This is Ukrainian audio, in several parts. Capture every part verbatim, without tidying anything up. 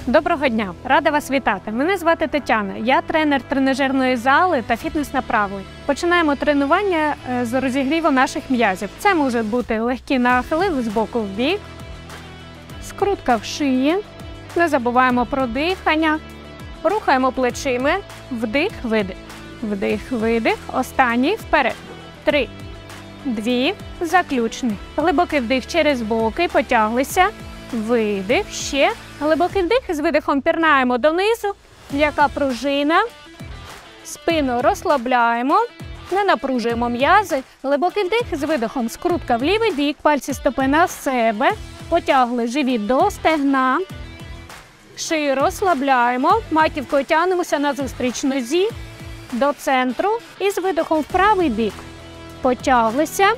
Доброго дня! Рада вас вітати! Мене звати Тетяна. Я тренер тренажерної зали та фітнес-направлень. Починаємо тренування з розігріву наших м'язів. Це може бути легкі нахили з боку в бік, скрутка в шиї. Не забуваємо про дихання. Рухаємо плечима. Вдих, видих. Вдих, видих. Останній вперед. Три, дві, заключний. Глибокий вдих через боки, потяглися. Видих, ще. Глибокий вдих, з видихом пірнаємо донизу. М'яка пружина. Спину розслабляємо. Не напружуємо м'язи. Глибокий вдих, з видихом скрутка в лівий бік. Пальці стопи на себе. Потягли живіт до стегна. Шию розслабляємо. Маківкою тягнемося назустріч нозі. До центру. І з видихом в правий бік. Потяглися.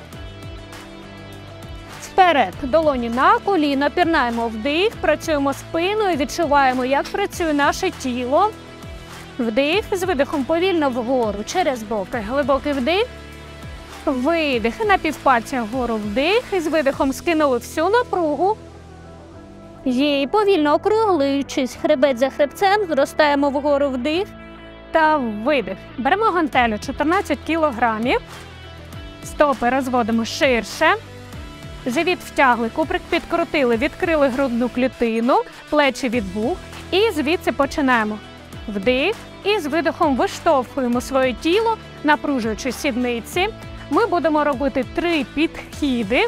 Вперед. Долоні на коліна. Пірнаємо вдих. Працюємо спиною. Відчуваємо, як працює наше тіло. Вдих. З видихом повільно вгору. Через боки. Глибокий вдих. Видих. На півпальця вгору вдих. І з видихом скинули всю напругу. Є. І повільно округлюючись. Хребет за хребцем. Зростаємо вгору вдих. Та видих. Беремо гантелю чотирнадцять кілограмів. Стопи розводимо ширше. Живіт втягли, куприк підкрутили, відкрили грудну клітину, плечі від вух. І звідси починаємо. Вдих. І з видихом виштовхуємо своє тіло, напружуючи сідниці. Ми будемо робити три підхіди.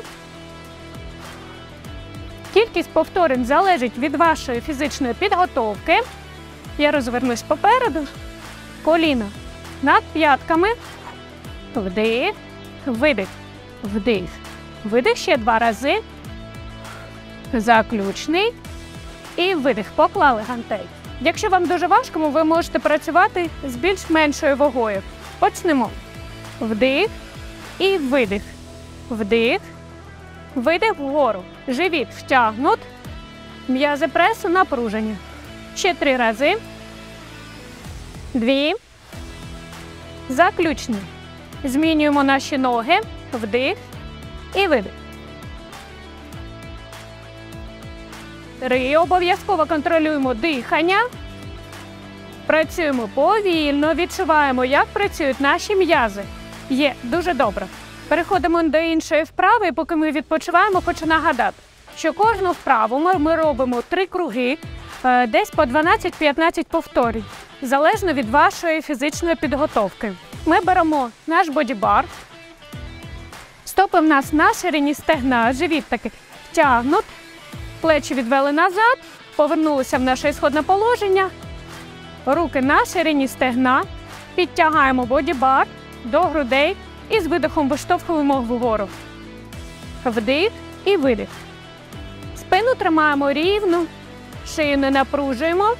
Кількість повторень залежить від вашої фізичної підготовки. Я розвернусь попереду. Коліна над п'ятками. Вдих. Видих. Вдих. Видих ще два рази. Заключний. І видих. Поклали гантель. Якщо вам дуже важко, ви можете працювати з більш-меншою вагою. Почнемо. Вдих і видих. Вдих. Видих вгору. Живіт втягнут. М'язи пресу напружені. Ще три рази. Дві. Заключний. Змінюємо наші ноги. Вдих. І видих. Три. Обов'язково контролюємо дихання. Працюємо повільно, відчуваємо, як працюють наші м'язи. Є. Дуже добре. Переходимо до іншої вправи, і поки ми відпочиваємо, хочу нагадати, що кожну вправу ми, ми робимо три круги, десь по дванадцять-п'ятнадцять повторень, залежно від вашої фізичної підготовки. Ми беремо наш бодібар. Стопи в нас на ширині стегна, живіт таки втягнут, плечі відвели назад, повернулися в наше ісходне положення, руки на ширині стегна, підтягаємо бодібар до грудей і з видихом виштовхуємо вгору. Вдих і видих. Спину тримаємо рівно, шию не напружуємо.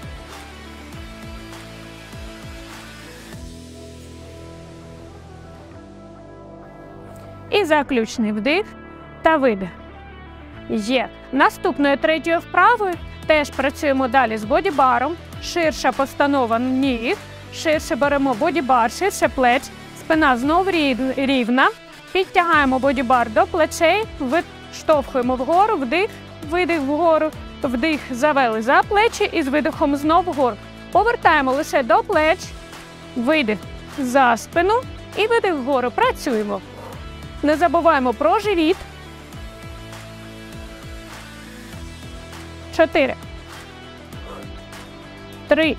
І заключний вдих та видих. Є. Наступною третьою вправою теж працюємо далі з бодібаром. Ширша постанова ніг. Ширше беремо бодібар, ширше плеч. Спина знову рівна. Підтягаємо бодібар до плечей. Виштовхуємо вгору, вдих, видих вгору. Вдих, завели за плечі і з видихом знову вгору. Повертаємо лише до плеч. Видих за спину і видих вгору. Працюємо. Не забуваємо про живіт. Чотири. Три.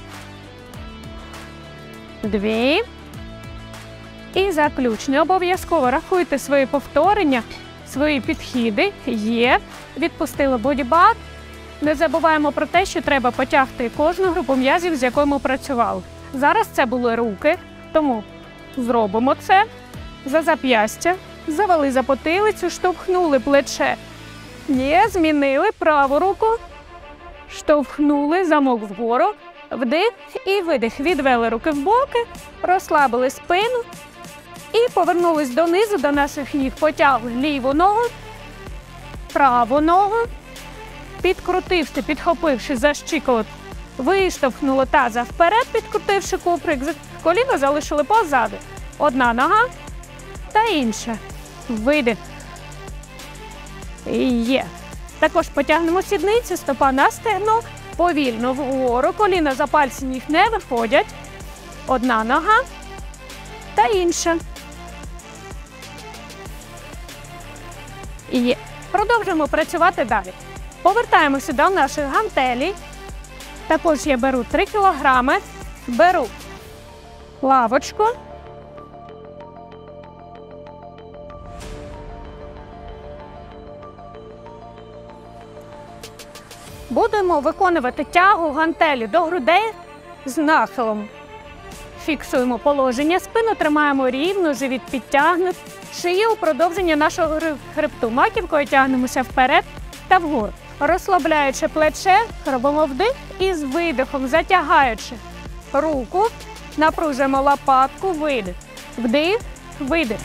Дві. І заключний. Обов'язково рахуйте свої повторення, свої підхіди. Є. Відпустили бодібар. Не забуваємо про те, що треба потягти кожну групу м'язів, з якою ми працювали. Зараз це були руки, тому зробимо це. За зап'ястя. Завели за потилицю, штовхнули плече. Є, змінили праву руку. Штовхнули, замок вгору. Вдих і видих. Відвели руки в боки, розслабили спину. І повернулись донизу, до наших ніг. Потягли ліву ногу, праву ногу. Підкрутивши, підхопивши за щиколотку. Виштовхнули таза вперед, підкрутивши куприк. Коліно залишили позаду. Одна нога та інша. Видих. Є. Також потягнемо сідниці, стопа на стегно, Повільно вгору, коліна за пальці ніг не виходять. Одна нога та інша. І є. Продовжуємо працювати далі. Повертаємося до наших гантелей. Також я беру три кілограми, беру лавочку. Будемо виконувати тягу гантелі до грудей з нахилом. Фіксуємо положення, спину тримаємо рівно, живіт підтягнут, шию у продовження нашого хребту. Маківкою тягнемося вперед та вгору. Розслабляючи плече, робимо вдих і з видихом, затягаючи руку, напружуємо лопатку, видих. Вдих, видих.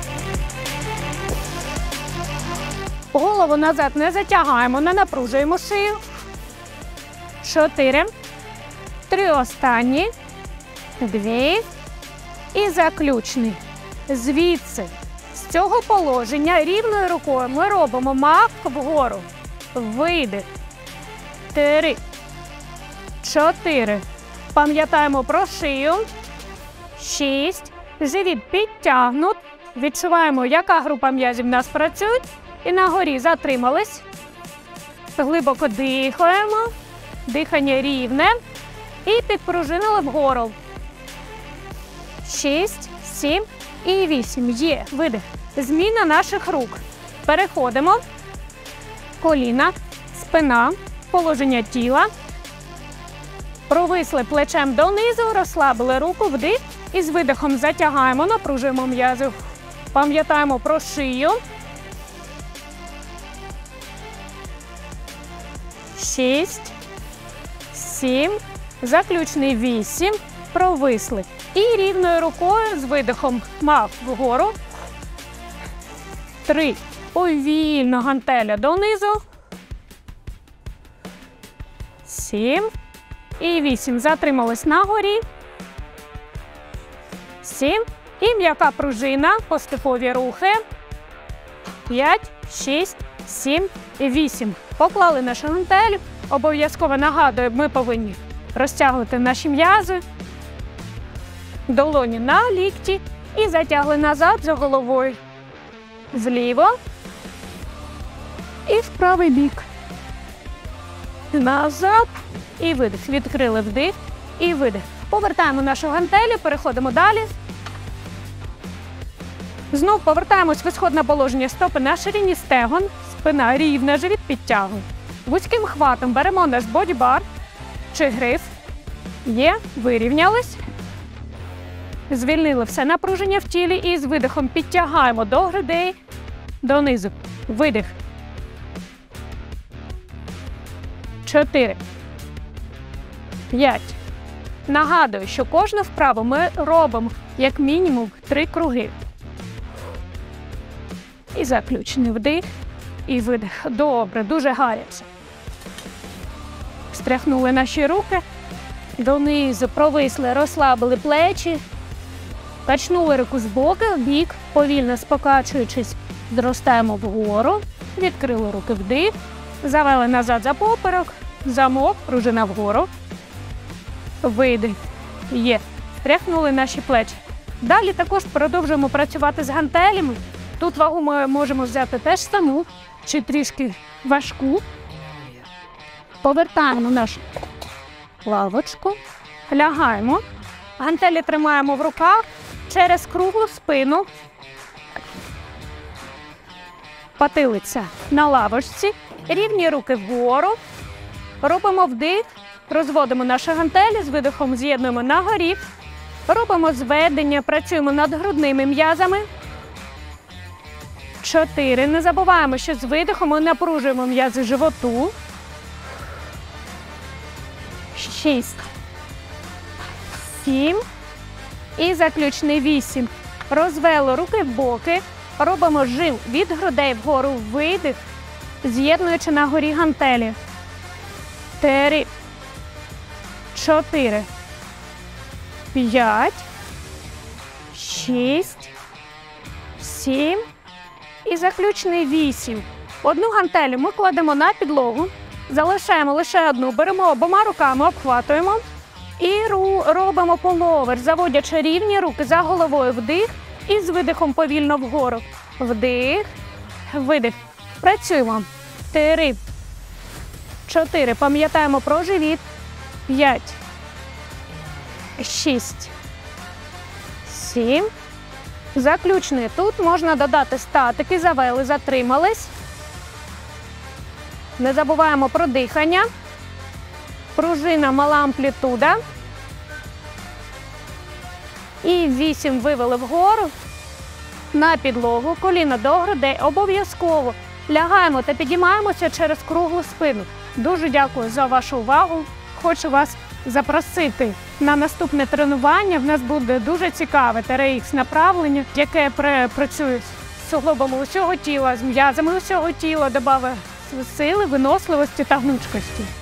Голову назад не затягаємо, не напружуємо шию. Чотири. Три останні. Дві. І заключний. Звідси, з цього положення, рівною рукою ми робимо мах вгору. Видих. Три. Чотири. Пам'ятаємо про шию. Шість. Живіт підтягнут. Відчуваємо, яка група м'язів в нас працює. І нагорі затримались. Глибоко дихаємо. Дихання рівне. І підпружинили вгору. Шість, сім і вісім. Є. Видих. Зміна наших рук. Переходимо. Коліна, спина, положення тіла. Провисли плечем донизу, розслабили руку, вдих. І з видихом затягаємо, напружуємо м'язи. Пам'ятаємо про шию. Шість, сім, заключний вісім, провисли. І рівною рукою з видихом мах вгору. Три. Повільно гантеля донизу. Сім. І вісім. Затримались на горі. Сім. І м'яка пружина, поступові рухи. П'ять, шість, сім і вісім. Поклали нашу гантель. Обов'язково нагадую, ми повинні розтягувати наші м'язи. Долоні на лікті. І затягли назад за головою. Зліво. І в правий бік. Назад. І видих. Відкрили вдих. І видих. Повертаємо нашу гантелю, переходимо далі. Знов повертаємось в ісходне положення, стопи на ширині стегон. Спина рівна, живіт підтягує. Вузьким хватом беремо наш бодібар чи гриф. Є. Вирівнялись. Звільнили все напруження в тілі і з видихом підтягаємо до грудей, донизу. Видих. Чотири. П'ять. Нагадую, що кожну вправу ми робимо як мінімум три круги. І заключний вдих і видих. Добре, дуже гаряче. Стряхнули наші руки. Донизу провисли, розслабили плечі. Качнули руку з боку, в бік, повільно спокачуючись, зростаємо вгору. Відкрили руки вдих. Завели назад за поперек. Замок, пружина вгору. Видих. Є. Стряхнули наші плечі. Далі також продовжуємо працювати з гантелями. Тут вагу ми можемо взяти теж саму, чи трішки важку. Повертаємо нашу лавочку. Лягаємо. Гантелі тримаємо в руках через круглу спину. Потилиця на лавочці. Рівні руки вгору. Робимо вдих. Розводимо наші гантелі, з видихом з'єднуємо на горі. Робимо зведення, працюємо над грудними м'язами. Чотири. Не забуваємо, що з видихом ми напружуємо м'язи животу. Шість. Сім. І заключний вісім. Розвели руки в боки. Робимо жим від грудей вгору, видих, з'єднуючи на горі гантелі. Три. Чотири. П'ять. Шість. Сім. І заключний вісім. Одну гантелю ми кладемо на підлогу. Залишаємо лише одну, беремо обома руками, обхватуємо і робимо половер, заводячи рівні руки за головою. Вдих і з видихом повільно вгору. Вдих, видих. Працюємо. Три, чотири. Пам'ятаємо про живіт. П'ять, шість, сім. Заключний. Тут можна додати статики, завели, затримались. Не забуваємо про дихання. Пружина, мала амплітуда. І вісім вивели вгору. На підлогу, коліна до грудей. Обов'язково лягаємо та підіймаємося через круглу спину. Дуже дякую за вашу увагу. Хочу вас запросити на наступне тренування. В нас буде дуже цікаве Т Р Х направлення, яке працює з суглобами усього тіла, з м'язами усього тіла, додає сили, виносливості та гнучкості.